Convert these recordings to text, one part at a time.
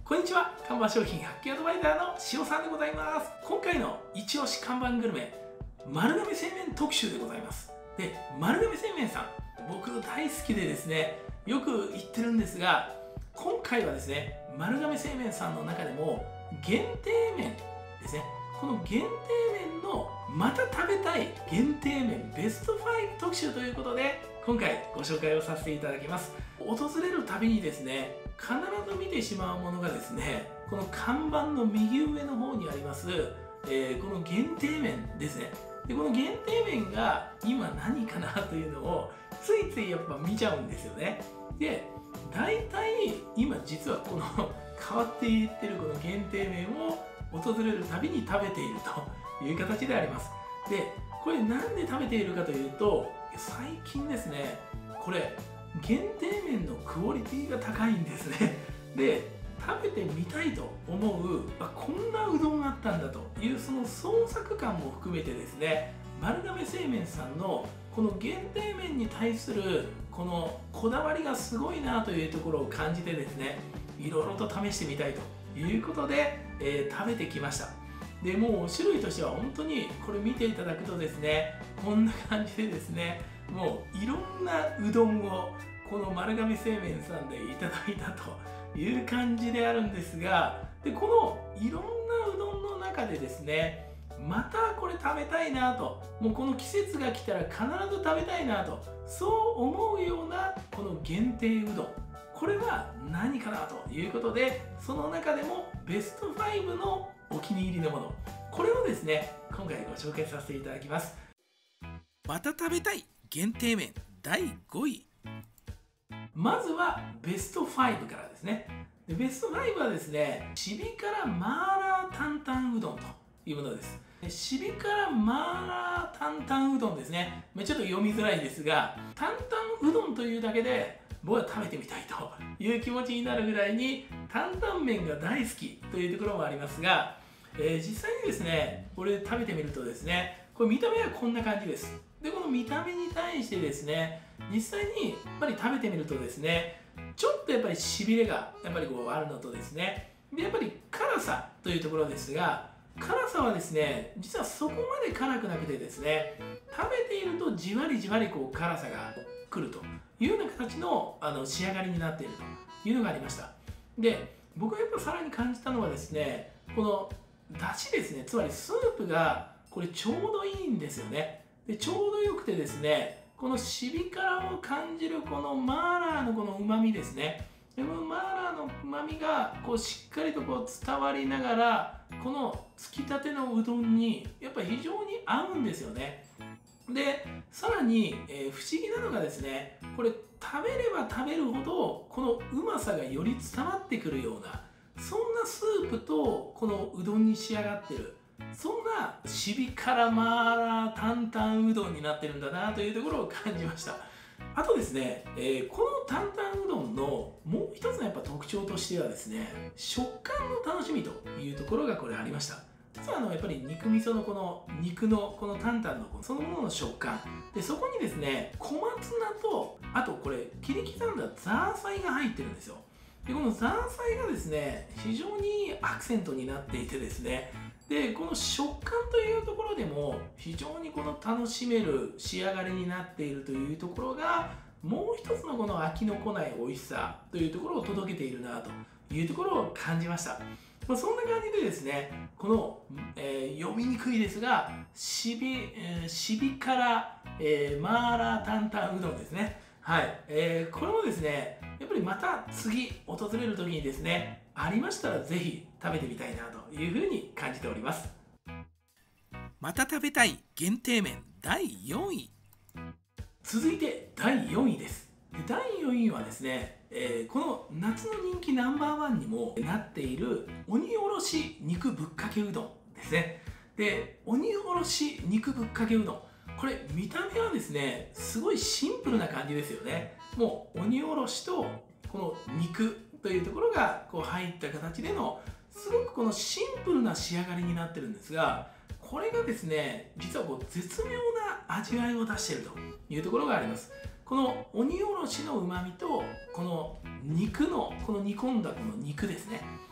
こんにちは。看板商品発見アドバイザーの塩さんでございます。今回の一押し看板グルメ、丸亀製麺特集でございます。で、丸亀製麺さん、僕大好きでですね、よく行ってるんですが、今回はですね、丸亀製麺さんの中でも限定麺ですね。この限定麺のまた食べたい限定麺ベスト5特集ということで、今回ご紹介をさせていただきます。訪れるたびにですね、必ず見てしまうものがですね、この看板の右上の方にあります、この限定麺ですね。でこの限定麺が今何かなというのをついついやっぱ見ちゃうんですよね。で大体今実はこの変わっていってるこの限定麺を訪れるたびに食べているという形であります。でこれなんで食べているかというと、最近ですね、これ限定麺のクオリティが高いんですね。で食べてみたいと思う、こんなうどんがあったんだというその創作感も含めてですね、丸亀製麺さんのこの限定麺に対するこのこだわりがすごいなというところを感じてですね、いろいろと試してみたいということで、食べてきました。でもう種類としては本当にこれ見ていただくとですね、こんな感じでですね、もういろんなうどんをこの丸亀製麺さんでいただいたという感じであるんですが、でこのいろんなうどんの中でですね、またこれ食べたいなと、もうこの季節が来たら必ず食べたいなと、そう思うようなこの限定うどん、これは何かなということで、その中でもベスト5のお気に入りのもの、これをですね今回ご紹介させていただきます。また食べたい限定麺第5位、まずはベスト5からですね。でベスト5はですね、シビ辛マーラー担々うどんというものです。シビ辛マーラー担々うどんですね。ちょっと読みづらいですが、担々うどんというだけで僕は食べてみたいという気持ちになるぐらいに担々麺が大好きというところもありますが、実際にですねこれ食べてみるとですね、これ見た目はこんな感じです。でこの見た目に対してですね、実際にやっぱり食べてみるとですね、ちょっとやっぱりしびれがやっぱりこうあるのとですね、でやっぱり辛さというところですが、辛さはですね実はそこまで辛くなくてですね、食べているとじわりじわりこう辛さが来るというような形の仕上がりになっているというのがありました。で僕がやっぱさらに感じたのはですね、このだしですね、つまりスープがこれちょうどいいんですよね。でちょうどよくてですね、このシビ辛を感じるこのマーラーのこのうまみですね、でこのマーラーのうまみがこうしっかりとこう伝わりながら、このつきたてのうどんにやっぱり非常に合うんですよね。でさらに、不思議なのがですね、これ食べれば食べるほどこのうまさがより伝わってくるような、そんなスープとこのうどんに仕上がってる、そんなシビ辛マーラー担々うどんになってるんだなというところを感じました。あとですね、この担々うどんのもう一つのやっぱ特徴としてはですね、食感の楽しみというところがこれありました。実はやっぱり肉味噌のこの肉のこの担々のそのものの食感で、そこにですね小松菜と、あとこれ切り刻んだザーサイが入ってるんですよ。でこのザーサイがですね非常にいいアクセントになっていてですね、でこの食感というところでも非常にこの楽しめる仕上がりになっているというところが、もう一つのこの飽きのこない美味しさというところを届けているなというところを感じました。そんな感じでですね、この、読みにくいですがシビ辛、マーラー担々うどんですね。はい、これもですねやっぱりまた次訪れる時にですねありましたらぜひ食べてみたいなというふうに感じております。また食べたい限定麺第4位、続いて第4位です。第4位はですね、この夏の人気ナンバーワンにもなっている鬼おろし肉ぶっかけうどんですね。で鬼おろし肉ぶっかけうどん、これ見た目はですねすごいシンプルな感じですよね。もう鬼おろしとこの肉というところがこう入った形でのすごくこのシンプルな仕上がりになってるんですが、これがですね実はこう絶妙な味わいを出しているというところがあります。この鬼おろしのうまみとこの肉のこの煮込んだこの肉ですね、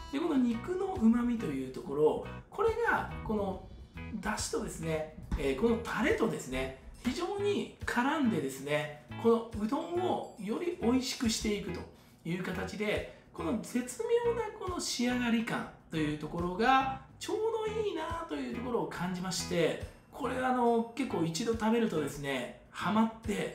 でこの肉のうまみというところ、これがこのだしとですね、このタレとですね非常に絡んでですね、このうどんをより美味しくしていくという形で、この絶妙なこの仕上がり感というところがちょうどいいなというところを感じまして、これ結構一度食べるとですねハマって、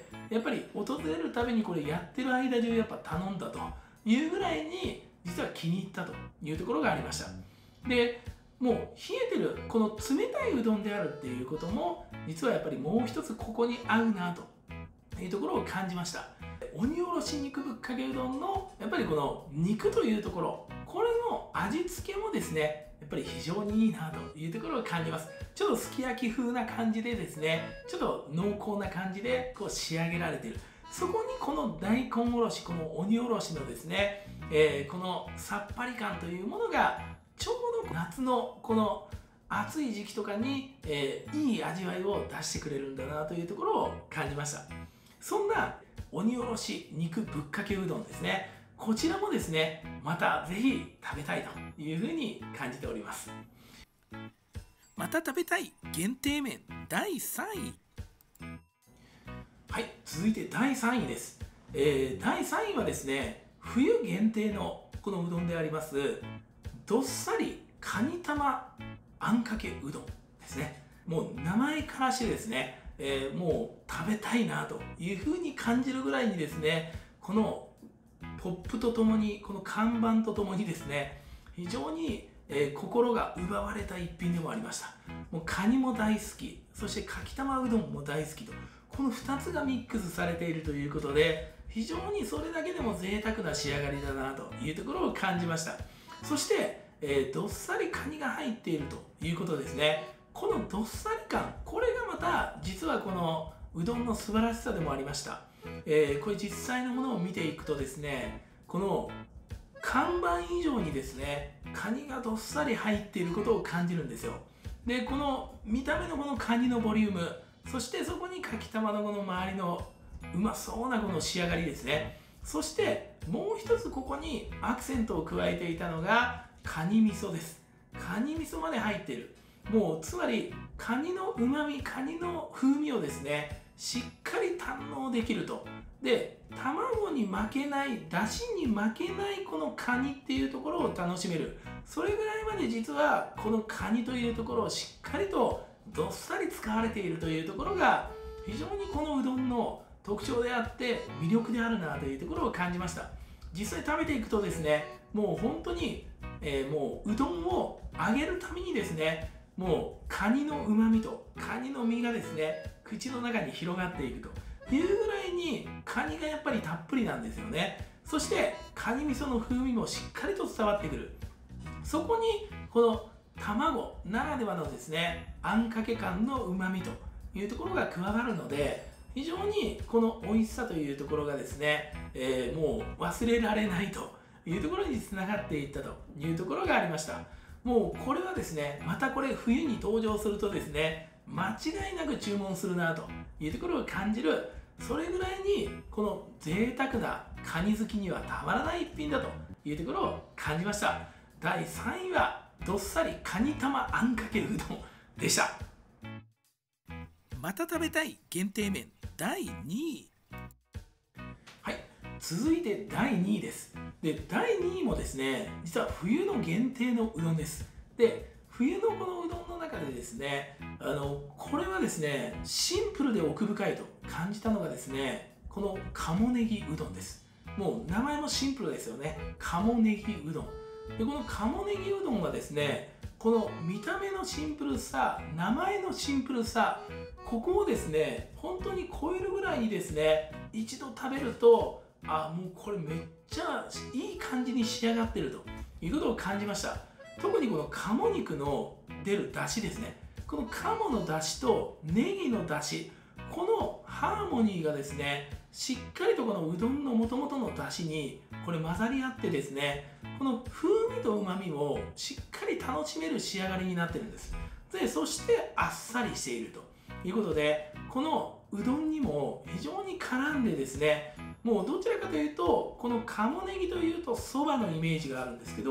やっぱり訪れるたびにこれやってる間中やっぱ頼んだというぐらいに実は気に入ったというところがありました。でもう冷えてるこの冷たいうどんであるっていうことも実はやっぱりもう一つここに合うなというところを感じました。鬼おろし肉ぶっかけうどんのやっぱりこの肉というところ、これの味付けもですねやっぱり非常にいいなというところを感じます。ちょっとすき焼き風な感じでですね、ちょっと濃厚な感じでこう仕上げられている。そこにこの大根おろし、この鬼おろしのですね、このさっぱり感というものがちょうど夏のこの暑い時期とかに、いい味わいを出してくれるんだなというところを感じました。そんな鬼おろし肉ぶっかけうどんですね、こちらもですねまたぜひ食べたいというふうに感じております。また食べたい限定麺第3位。はい、続いて第3位です。第3位はですね、冬限定のこのうどんでありますどっさりかに玉あんかけうどんですね。もう名前からしてですね、もう食べたいなというふうに感じるぐらいにですね、このポップとともに、この看板とともにですね、非常に、心が奪われた一品でもありました。もうカニも大好き、そしてかきたまうどんも大好きと、この2つがミックスされているということで、非常にそれだけでも贅沢な仕上がりだなというところを感じました。そして、どっさりカニが入っているということですね。このどっさり感、これがまた実はこのうどんの素晴らしさでもありました。これ実際のものを見ていくとですね、この看板以上にですねカニがどっさり入っていることを感じるんですよ。でこの見た目のこのカニのボリューム、そしてそこにかきたまのこの周りのうまそうなこの仕上がりですね。そしてもう一つここにアクセントを加えていたのがカニ味噌です。カニ味噌まで入っている。もうつまりカニのうまみ、カニの風味をですねしっかり堪能できると。で卵に負けない、だしに負けないこのカニっていうところを楽しめる。それぐらいまで実はこのカニというところをしっかりとどっさり使われているというところが非常にこのうどんの特徴であって魅力であるなというところを感じました。実際食べていくとですね、もう本当に、もううどんを揚げるためにですね、もうカニのうまみとカニの身がですね口の中に広がっていくというぐらいにカニがやっぱりたっぷりなんですよね。そしてカニ味噌の風味もしっかりと伝わってくる。そこにこの卵ならではのですねあんかけ感のうまみというところが加わるので、非常にこの美味しさというところがですね、もう忘れられないというところにつながっていったというところがありました。もうこれはですね、またこれ冬に登場するとですね間違いなく注文するなというところを感じる。それぐらいにこの贅沢なカニ好きにはたまらない一品だというところを感じました。第3位はどっさりカニ玉あんかけうどんでした。また食べたい限定麺第2位。はい、続いて第2位です。で第2位もですね実は冬の限定のうどんです。で冬のこのうどんの中でですねこれはですねシンプルで奥深いと感じたのがですね、この鴨ネギうどんです。もう名前もシンプルですよね。鴨ネギうどんで、この鴨ネギうどんはですね、この見た目のシンプルさ、名前のシンプルさ、ここをですね本当に超えるぐらいにですね一度食べると、あ、もうこれめっちゃいい感じに仕上がってるということを感じました。特にこの鴨肉の出る出汁ですね、この鴨の出汁とネギの出汁、このハーモニーがですねしっかりとこのうどんの元々の出汁にこれ混ざり合ってですね、この風味とうまみをしっかり楽しめる仕上がりになってるんです。でそしてあっさりしているということで、このうどんにも非常に絡んでですね、もうどちらかというとこの鴨ネギというとそばのイメージがあるんですけど、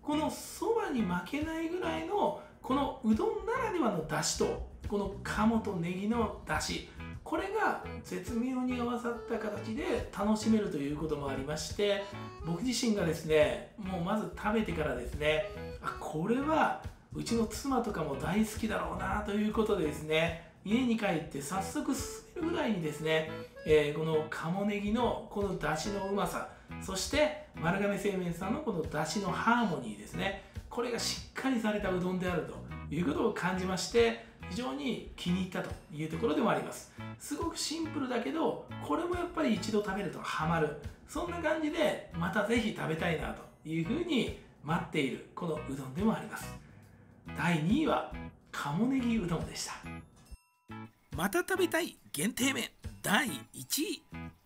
このそばに負けないぐらいのこのうどんならではの出汁とこの鴨とネギの出汁、これが絶妙に合わさった形で楽しめるということもありまして、僕自身がですねもうまず食べてからですね、これはうちの妻とかも大好きだろうなということでですね、家に帰って早速進めるぐらいにですね、この鴨ネギのこの出汁のうまさ、そして丸亀製麺さんのこの出汁のハーモニーですね、これがしっかりされたうどんであるということを感じまして、非常に気に入ったというところでもあります。すごくシンプルだけど、これもやっぱり一度食べるとハマる、そんな感じでまたぜひ食べたいなというふうに待っているこのうどんでもあります。第2位は鴨ネギうどんでした。また食べたい限定麺第1位。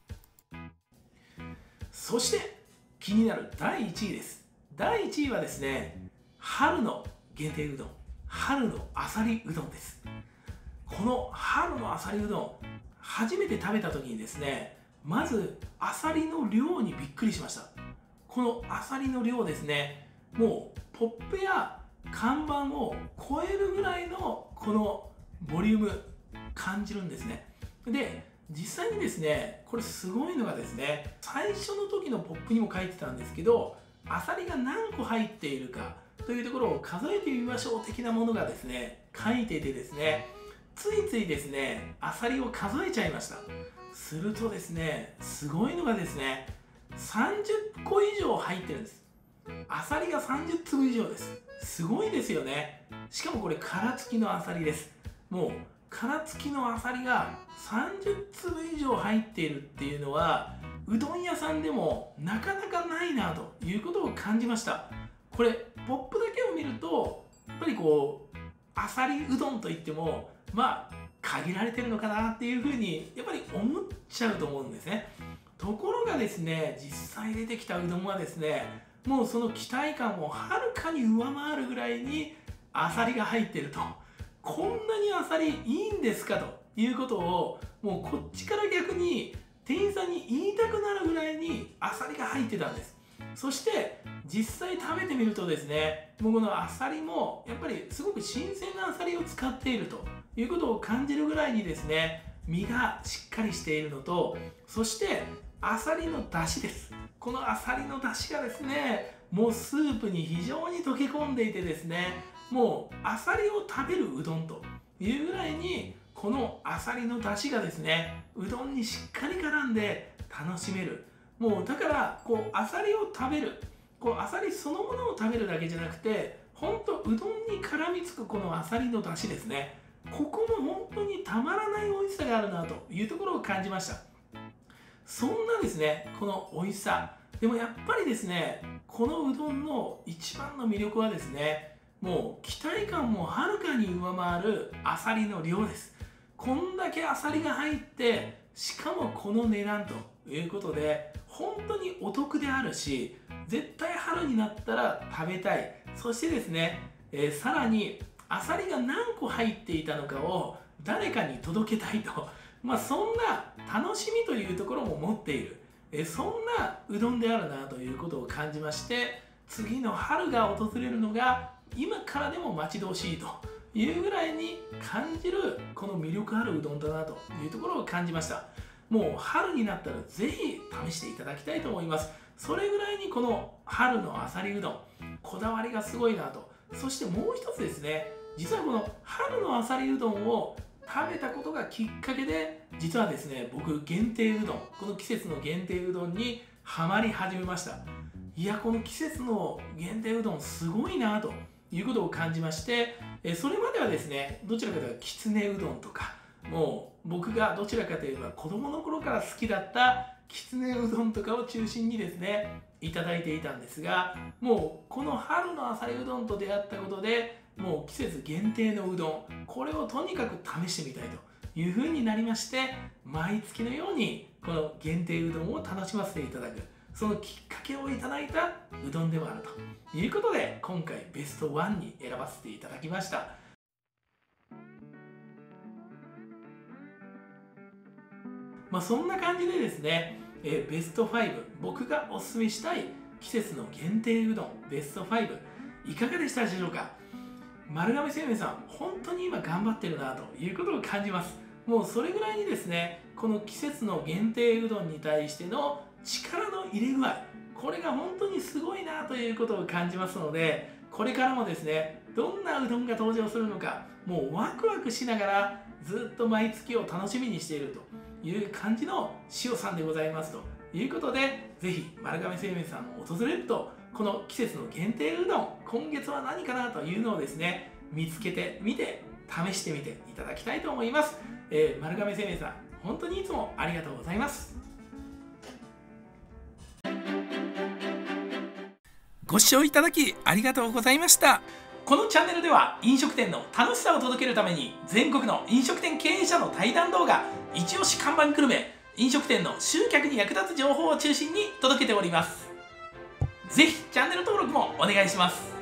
そして気になる第1位です。第1位はですね、春の限定うどん、春のあさりうどんです。この春のあさりうどん、初めて食べた時にですね、まずあさりの量にびっくりしました。このあさりの量ですね、もうポップや看板を超えるぐらいのこのボリューム感じるんですね。で、実際にですね、これすごいのがですね、最初の時のポップにも書いてたんですけど、あさりが何個入っているかというところを数えてみましょう的なものがですね、書いていてですね、ついついですね、あさりを数えちゃいました。するとですね、すごいのがですね、30個以上入ってるんです。あさりが30粒以上です。すごいですよね。しかもこれ殻付きのあさりです。もう殻付きのあさりが30粒以上入っているっていうのは、うどん屋さんでもなかなかないなということを感じました。これポップだけを見るとやっぱりこうあさりうどんといってもまあ限られてるのかなっていうふうにやっぱり思っちゃうと思うんですね。ところがですね、実際出てきたうどんはですね、もうその期待感をはるかに上回るぐらいにあさりが入ってると、こんなにあさりいいんですかということをもうこっちから逆に店員さんに言いたくなるぐらいにあさりが入ってたんです。そして実際食べてみるとですね、もうこのあさりもやっぱりすごく新鮮なあさりを使っているということを感じるぐらいにですね、身がしっかりしているのと、そしてあさりの出汁です。このあさりの出汁がですね、もうスープに非常に溶け込んでいてですね、もうあさりを食べるうどんというぐらいにこのあさりの出汁がですね、うどんにしっかり絡んで楽しめる。もうだからこうあさりを食べる、こうあさりそのものを食べるだけじゃなくて、ほんとうどんに絡みつくこのあさりの出汁ですね、ここも本当にたまらない美味しさがあるなというところを感じました。そんなですね、この美味しさでもやっぱりですね、このうどんの一番の魅力はですね、もう期待感もはるかに上回るあさりの量です。こんだけあさりが入って、しかもこの値段ということで本当にお得であるし、絶対春になったら食べたい。そしてですね、さらにあさりが何個入っていたのかを誰かに届けたいと、そんな楽しみというところも持っている、そんなうどんであるなということを感じまして、次の春が訪れるのが今からでも待ち遠しいというぐらいに感じるこの魅力あるうどんだなというところを感じました。もう春になったらぜひ試していただきたいと思います。それぐらいにこの春のあさりうどん、こだわりがすごいなと。そしてもう一つですね、実はこの春のあさりうどんを食べたことがきっかけで、実はですね、僕限定うどん、この季節の限定うどんにハマり始めました。いや、この季節の限定うどんすごいなということを感じまして、それまではですね、どちらかというときつねうどんとか、もう僕がどちらかといえば子供の頃から好きだったきつねうどんとかを中心にですねいただいていたんですが、もうこの春のあさりうどんと出会ったことで、もう季節限定のうどん、これをとにかく試してみたいという風になりまして、毎月のようにこの限定うどんを楽しませていただく、そのきっかけをいただいたうどんでもあるということで、今回ベスト1に選ばせていただきました。そんな感じでですね、ベスト5、僕がおすすめしたい季節の限定うどんベスト5いかがでしたでしょうか。丸亀製麺さん本当に今頑張ってるなということを感じます。もうそれぐらいにですね、この季節の限定うどんに対しての力の入れ具合、これが本当にすごいなということを感じますので、これからもですね、どんなうどんが登場するのか、もうワクワクしながらずっと毎月を楽しみにしているという感じの塩さんでございますということで、ぜひ丸亀製麺さんを訪れると、この季節の限定うどん、今月は何かなというのをですね、見つけてみて試してみていただきたいと思います。丸亀製麺さん本当にいつもありがとうございます。ご視聴いただきありがとうございました。このチャンネルでは飲食店の楽しさを届けるために、全国の飲食店経営者の対談動画、一押し看板グルメ、飲食店の集客に役立つ情報を中心に届けております。ぜひチャンネル登録もお願いします。